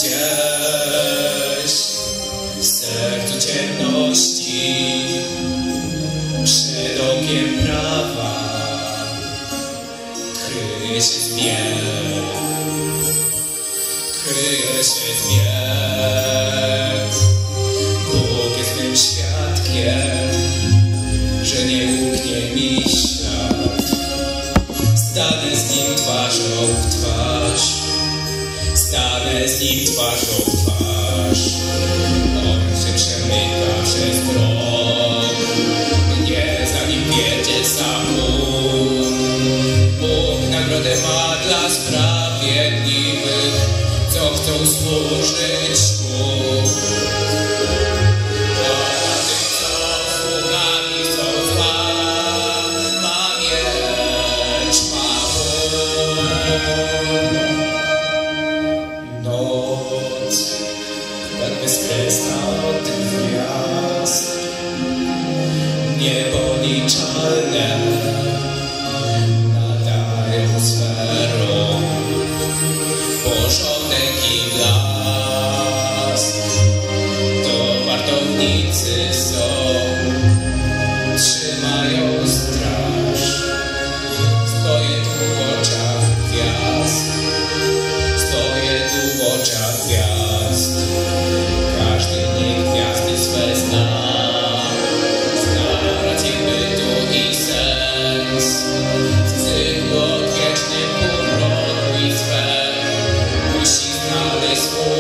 gdzieś w sercu ciemności, przed okiem prawa kryje się zbieg, kryje się zbieg. Bóg jest mym świadkiem, że nie umknie mi ślad. Stanę z nim twarzą w twarz, stanę z nim twarzą w twarz. On się przemyka przez mrok, mnie za nim wiedzie sam Bóg. Bóg nagrodę ma dla sprawiedliwych, co chcą służyć Mu. A tych, co sługami są zła, ma miecz, ma noc, tak bezkresna od gwiazd, niepoliczalne nadają sferą porządek i blask. To wartownicy są, trzymają straż. Stoję tu w oczach gwiazd, stoję tu w oczach gwiazd. Każdy niech gwiazdy swe zna, zna rację bytu i sens. W cyklu odwiecznym urok i sfer musi znaleźć swój